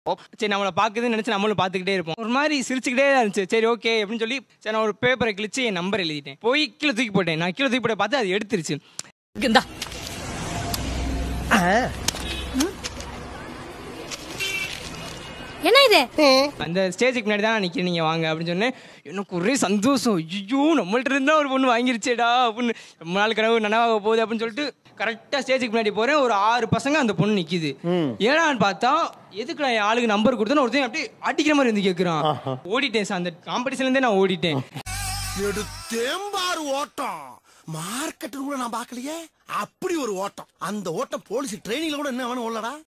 சரி நம்மளை பார்க்குதுன்னு நினச்சி நம்மளும் பார்த்துக்கிட்டே இருப்போம். ஒரு மாதிரி சிரிச்சுக்கிட்டே தான் இருந்துச்சு. சரி ஓகே அப்படின்னு சொல்லி சரி நான் ஒரு பேப்பரை கிழிச்சு என் நம்பர் எழுதிட்டேன். போய் கீழே தூக்கி போட்டேன். நான் கீழே தூக்கி போட்ட பார்த்து அது எடுத்துருச்சு. என்ன இது? அந்த ஸ்டேஜுக்கு முன்னாடி தான் நான் நிற்கிறேன், நீங்கள் வாங்க அப்படின்னு சொன்னேன். எனக்கு ஒரே சந்தோஷம். ஐயோ நம்மள்ட்ட இருந்தால் ஒரு பொண்ணு வாங்கிருச்சேடா அப்படின்னு, ரொம்ப நாள் கனவு நனவாக போகுது அப்படின்னு சொல்லிட்டு கரெக்டாக ஸ்டேஜுக்கு முன்னாடி போகிறேன். ஒரு 6 பசங்க அந்த பொண்ணு நிற்கிது. ஏன்னான்னு பார்த்தா எதுக்கு நான் என் ஆளுக்கு நம்பர் கொடுத்தேன்னு ஒருத்தன் அப்படியே அடிக்கிற மாதிரி வந்து கேட்குறான். ஓடிட்டேன் சார், அந்த காம்படிஷன்லேருந்தே நான் ஓடிட்டேன். எடுத்தேம்பாரு ஓட்டம் மார்க்கெட்டு கூட நான் பார்க்கலையே. அப்படி ஒரு ஓட்டம். அந்த ஓட்டம் போலீஸ் ட்ரைனிங்ல கூட என்ன வேணும் உள்ளடா.